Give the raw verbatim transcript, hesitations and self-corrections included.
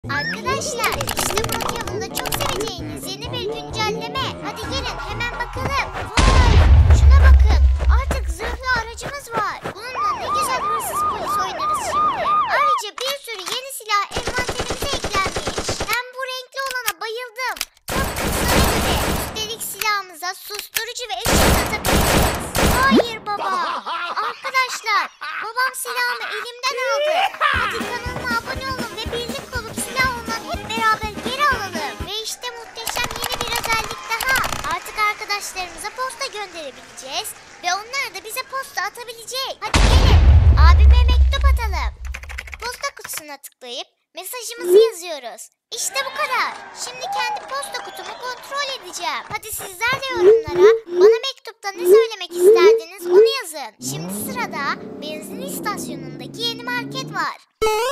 Arkadaşlar işte Brookhaven'da çok seveceğiniz yeni bir güncelleme. Hadi gelin hemen bakalım. Vay, şuna bakın. Artık zırhlı aracımız var. Bununla ne güzel hırsız polis oynarız şimdi. Ayrıca bir sürü yeni silah envanterimize eklenmiş. Ben bu renkli olana bayıldım. Tam kızlara göre. Üstelik silahımıza susturucu ve ışık atabiliriz. Hayır baba. Arkadaşlar babam silahımı elimden aldı. Hadi kanalıma abone olun ve birlik olup silah olan hep beraber geri alalım. Ve işte muhteşem yeni bir özellik daha. Artık arkadaşlarımıza posta gönderebileceğiz. Ve onlar da bize posta atabilecek. Hadi gelin abime mektup atalım. Posta kutusuna tıklayıp mesajımızı yazıyoruz. İşte bu kadar. Şimdi kendi posta kutumu kontrol edeceğim. Hadi sizler de yorumlara bana mektupta ne söylemek isterdiniz onu yazın. Şimdi sırada benzin istasyonundaki yeni market var.